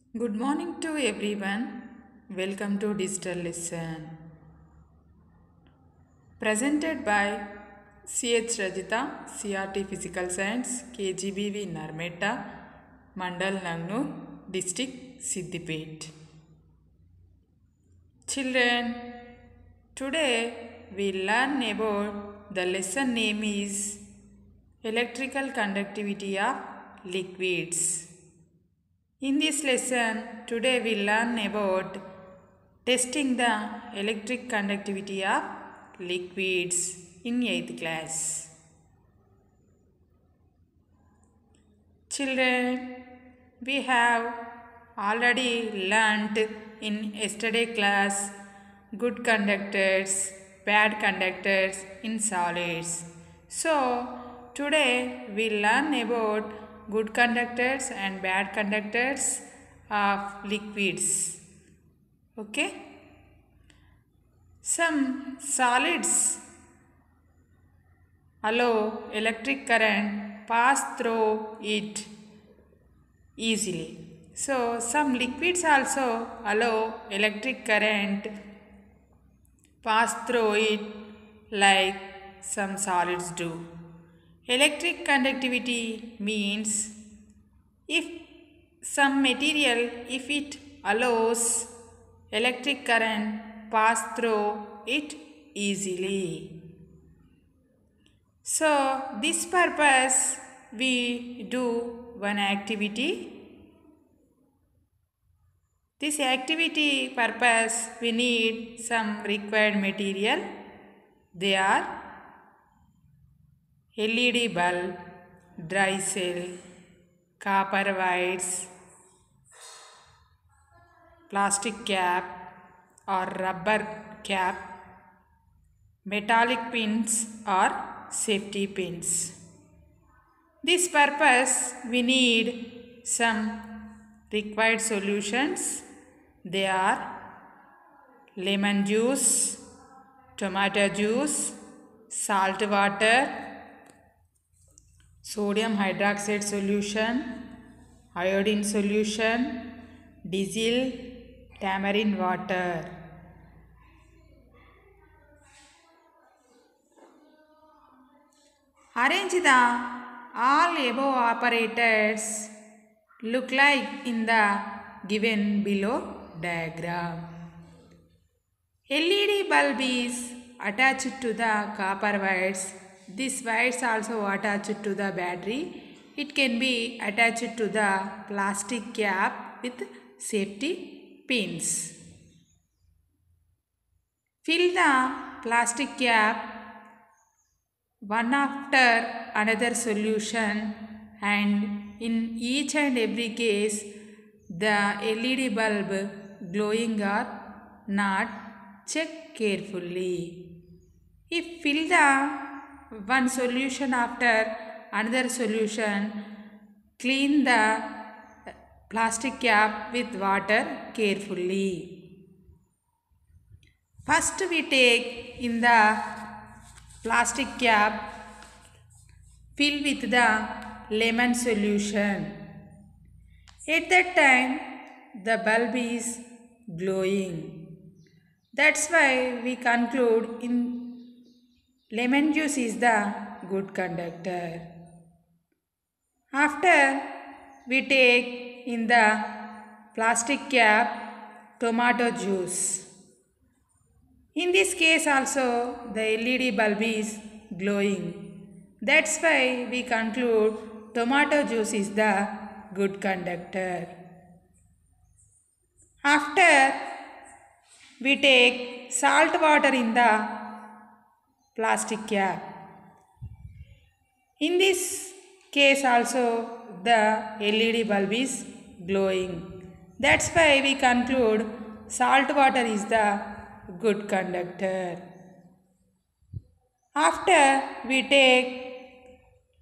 Good morning to everyone. Welcome to Digital Lesson. Presented by CH Rajita, CRT Physical Science, KGBV Narmeta, Mandal Nangnur, District Siddipet. Children, today we learn about the lesson name is Electrical Conductivity of Liquids. In this lesson, today we learn about testing the electric conductivity of liquids in 8th class. Children, we have already learnt in yesterday class good conductors, bad conductors in solids. So, today we learn about good conductors and bad conductors of liquids. Okay? Some solids allow electric current pass through it easily. So, some liquids also allow electric current pass through it like some solids do. Electric conductivity means if some material, if it allows electric current pass through it easily. So, this purpose we do one activity. This activity purpose we need some required material. They are LED bulb, dry cell, copper wires, plastic cap or rubber cap, metallic pins or safety pins. This purpose we need some required solutions. They are lemon juice, tomato juice, salt water, sodium hydroxide solution, iodine solution, diesel, tamarind water. Arrange the all above operators look like in the given below diagram. LED bulb is attached to the copper wires. This wires also attached to the battery. It can be attached to the plastic cap with safety pins. Fill the plastic cap one after another solution, and in each and every case the LED bulb glowing or not, check carefully. If fill the one solution after another solution, clean the plastic cap with water carefully. First we take in the plastic cap, fill with the lemon solution. At that time the bulb is glowing. That's why we conclude in lemon juice is the good conductor. After we take in the plastic cap tomato juice. In this case also the LED bulb is glowing. That's why we conclude tomato juice is the good conductor. After we take salt water in the plastic cap. In this case also the LED bulb is glowing. That's why we conclude salt water is the good conductor. After we take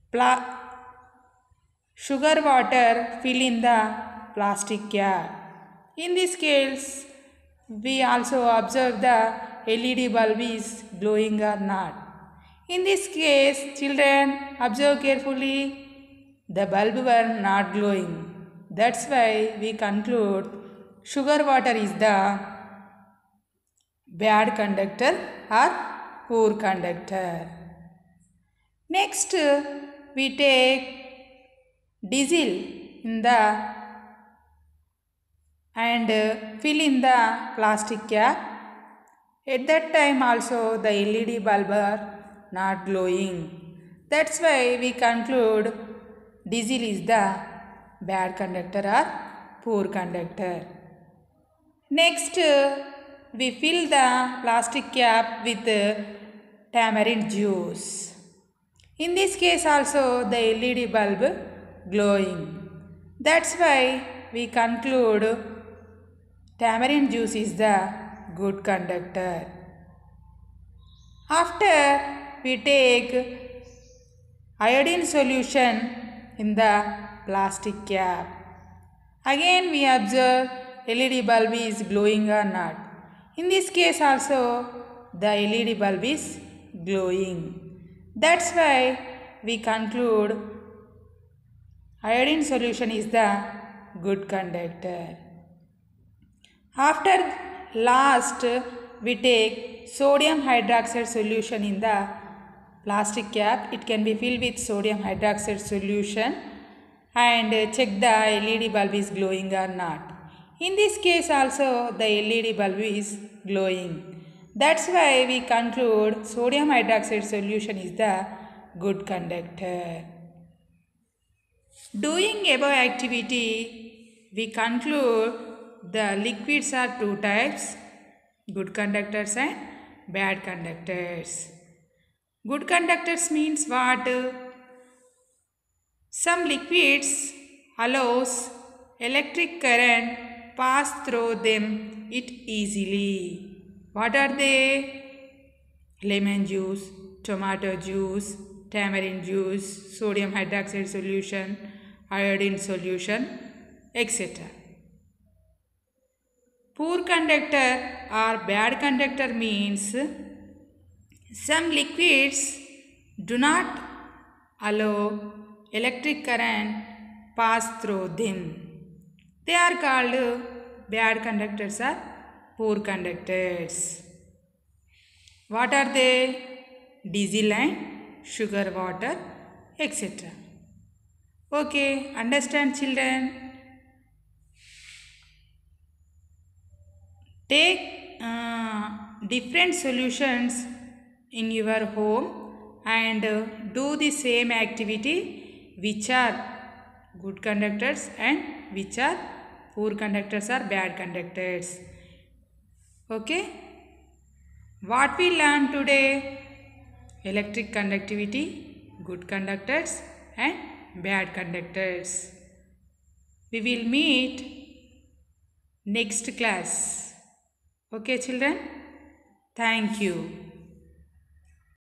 sugar water, fill in the plastic cap. In this case we also observe the LED bulb is glowing or not. In this case, children, observe carefully. The bulb were not glowing. That's why we conclude sugar water is the bad conductor or poor conductor. Next, we take diesel in the and fill in the plastic cap. At that time also the LED bulb are not glowing. That's why we conclude diesel is the bad conductor or poor conductor. Next, we fill the plastic cap with tamarind juice. In this case also the LED bulb glowing. That's why we conclude tamarind juice is the good conductor. After we take iodine solution in the plastic cap. Again we observe LED bulb is glowing or not. In this case also the LED bulb is glowing. That's why we conclude iodine solution is the good conductor. After last we take sodium hydroxide solution in the plastic cap. It can be filled with sodium hydroxide solution and check the LED bulb is glowing or not. In this case also the LED bulb is glowing. That's why we conclude sodium hydroxide solution is the good conductor. Doing above activity, we conclude the liquids are two types, good conductors and bad conductors. Good conductors means what? Some liquids allows electric current pass through them it easily. What are they? Lemon juice, tomato juice, tamarind juice, sodium hydroxide solution, iodine solution, etc. Poor conductor or bad conductor means some liquids do not allow electric current pass through them. They are called bad conductors or poor conductors. What are they? Diesel and sugar water, etc. Okay, understand children? Take different solutions in your home and do the same activity, which are good conductors and which are poor conductors or bad conductors. Okay? What we learned today? Electric conductivity, good conductors and bad conductors. We will meet next class. Okay children? Thank you.